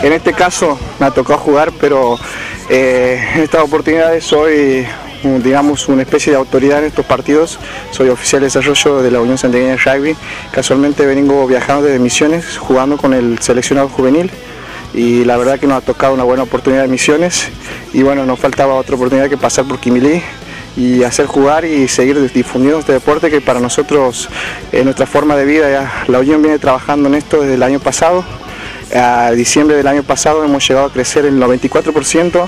En este caso me ha tocado jugar, pero en estas oportunidades soy, digamos, una especie de autoridad en estos partidos. Soy oficial de desarrollo de la Unión Santiagueña de Rugby. Casualmente vengo viajando desde Misiones, jugando con el seleccionado juvenil. Y la verdad que nos ha tocado una buena oportunidad de Misiones. Y bueno, nos faltaba otra oportunidad que pasar por Quimilí y hacer jugar y seguir difundiendo este deporte que para nosotros es nuestra forma de vida. Ya la Unión viene trabajando en esto desde el año pasado. A diciembre del año pasado hemos llegado a crecer el 94%.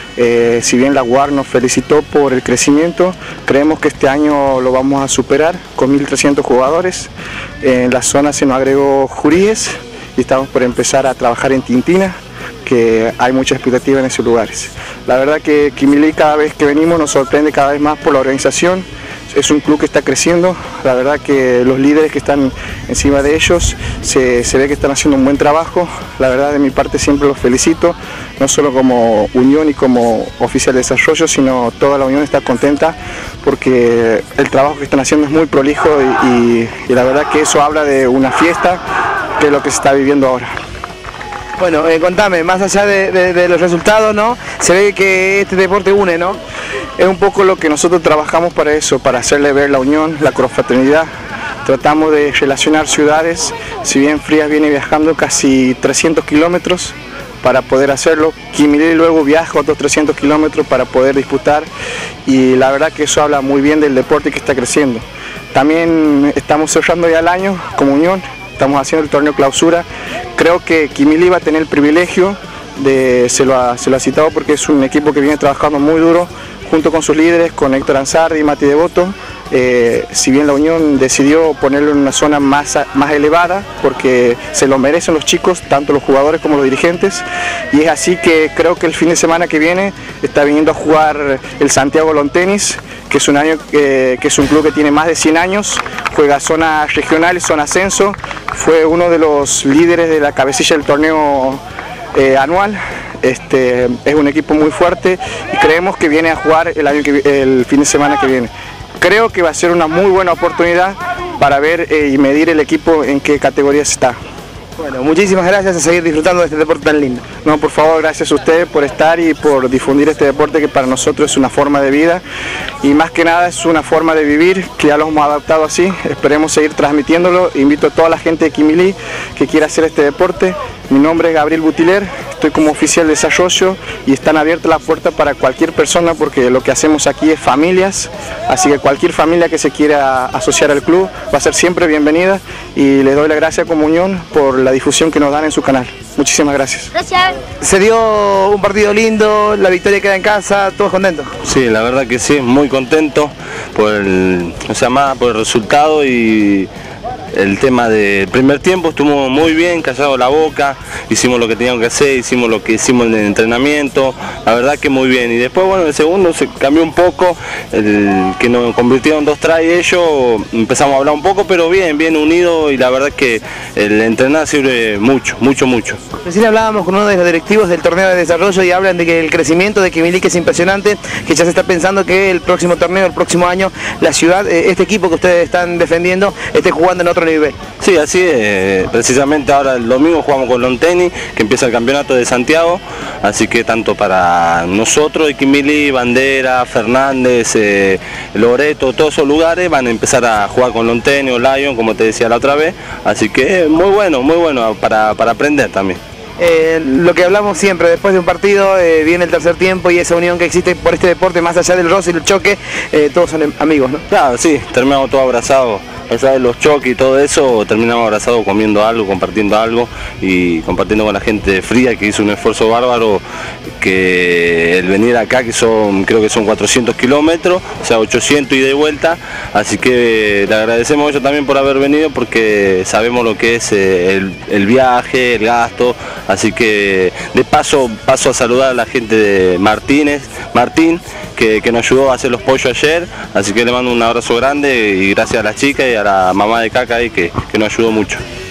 Si bien la UAR nos felicitó por el crecimiento, creemos que este año lo vamos a superar con 1.300 jugadores. En la zona se nos agregó Juríes y estamos por empezar a trabajar en Tintina, que hay mucha expectativa en esos lugares. La verdad que Quimilí cada vez que venimos nos sorprende cada vez más por la organización. Es un club que está creciendo, la verdad que los líderes que están encima de ellos se ve que están haciendo un buen trabajo. La verdad de mi parte siempre los felicito, no solo como Unión y como oficial de desarrollo, sino toda la Unión está contenta porque el trabajo que están haciendo es muy prolijo y la verdad que eso habla de una fiesta, que es lo que se está viviendo ahora. Bueno, contame, más allá de los resultados, ¿no? Se ve que este deporte une, ¿no? Es un poco lo que nosotros trabajamos para eso, para hacerle ver la unión, la confraternidad. Tratamos de relacionar ciudades, si bien Frías viene viajando casi 300 kilómetros para poder hacerlo, Quimilí luego viaja otros 300 kilómetros para poder disputar y la verdad que eso habla muy bien del deporte que está creciendo. También estamos cerrando ya el año como Unión. Estamos haciendo el torneo clausura. Creo que Quimilí va a tener el privilegio se lo ha citado porque es un equipo que viene trabajando muy duro junto con sus líderes, con Héctor Ansardi y Mati Devoto. Si bien la Unión decidió ponerlo en una zona más elevada porque se lo merecen los chicos, tanto los jugadores como los dirigentes, y es así que creo que el fin de semana que viene está viniendo a jugar el Santiago Lawn Tennis, que es un club que tiene más de 100 años, juega zona regional y zona ascenso, fue uno de los líderes de la cabecilla del torneo anual. Es un equipo muy fuerte y creemos que viene a jugar el fin de semana que viene. Creo que va a ser una muy buena oportunidad para ver y medir el equipo en qué categorías está. Bueno, muchísimas gracias, a seguir disfrutando de este deporte tan lindo. No, por favor, gracias a ustedes por estar y por difundir este deporte que para nosotros es una forma de vida y más que nada es una forma de vivir que ya lo hemos adaptado así. Esperemos seguir transmitiéndolo. Invito a toda la gente de Quimilí que quiera hacer este deporte. Mi nombre es Gabriel Butiler, estoy como oficial de desarrollo y están abiertas las puertas para cualquier persona porque lo que hacemos aquí es familias, así que cualquier familia que se quiera asociar al club va a ser siempre bienvenida y les doy la gracia como Unión por la difusión que nos dan en su canal. Muchísimas gracias. Gracias. Se dio un partido lindo, la victoria queda en casa, todos contentos. Sí, la verdad que sí, muy contento por el resultado y el tema del primer tiempo estuvo muy bien, callado la boca, hicimos lo que teníamos que hacer, hicimos lo que hicimos en el entrenamiento, la verdad que muy bien. Y después, bueno, el segundo se cambió un poco, el que nos convirtieron 2 tries ellos, empezamos a hablar un poco, pero bien unido y la verdad que el entrenar sirve mucho. Recién hablábamos con uno de los directivos del torneo de desarrollo y hablan de que el crecimiento de Quimilí es impresionante, que ya se está pensando que el próximo torneo, el próximo año, la ciudad, este equipo que ustedes están defendiendo, esté jugando en otro nivel. Sí, así es. Precisamente ahora el domingo jugamos con Lawn Tennis, que empieza el campeonato de Santiago, así que tanto para nosotros de Quimilí, Bandera, Fernández, Loreto, todos esos lugares van a empezar a jugar con Lawn Tennis o Lion, como te decía la otra vez, así que muy bueno para aprender también. Lo que hablamos siempre, después de un partido viene el tercer tiempo y esa unión que existe por este deporte, más allá del roce y el choque, todos son amigos, ¿no? Claro, sí, terminamos todos abrazados, allá de los choques y todo eso, terminamos abrazados comiendo algo, compartiendo algo y compartiendo con la gente fría que hizo un esfuerzo bárbaro, que el venir acá, que creo que son 400 kilómetros, o sea 800 ida y vuelta, así que le agradecemos a ellos también por haber venido porque sabemos lo que es el viaje, el gasto, así que de paso a saludar a la gente de Martín, que nos ayudó a hacer los pollos ayer, así que le mando un abrazo grande y gracias a las chicas y a la mamá de Caca ahí que nos ayudó mucho.